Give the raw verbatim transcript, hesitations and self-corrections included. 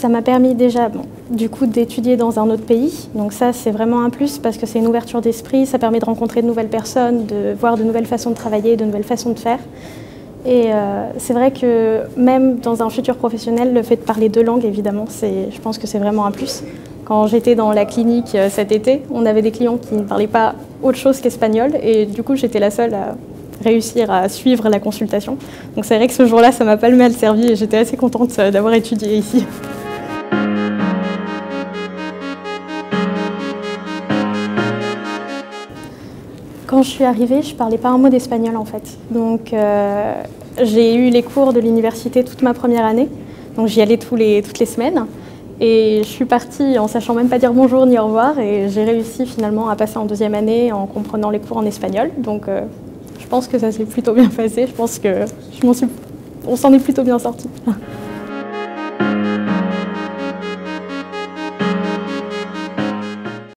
Ça m'a permis déjà, bon, du coup, d'étudier dans un autre pays. Donc ça, c'est vraiment un plus parce que c'est une ouverture d'esprit. Ça permet de rencontrer de nouvelles personnes, de voir de nouvelles façons de travailler, de nouvelles façons de faire. Et euh, c'est vrai que même dans un futur professionnel, le fait de parler deux langues, évidemment, je pense que c'est vraiment un plus. Quand j'étais dans la clinique euh, cet été, on avait des clients qui ne parlaient pas autre chose qu'espagnol. Et du coup, j'étais la seule à réussir à suivre la consultation. Donc c'est vrai que ce jour-là, ça m'a pas le mal servi et j'étais assez contente d'avoir étudié ici. Quand je suis arrivée, je ne parlais pas un mot d'espagnol en fait. Donc euh, j'ai eu les cours de l'université toute ma première année. Donc j'y allais tous les, toutes les semaines. Et je suis partie en sachant même pas dire bonjour ni au revoir. Et j'ai réussi finalement à passer en deuxième année en comprenant les cours en espagnol. Donc euh, je pense que ça s'est plutôt bien passé. Je pense que je m'en suis, on s'en est plutôt bien sorti.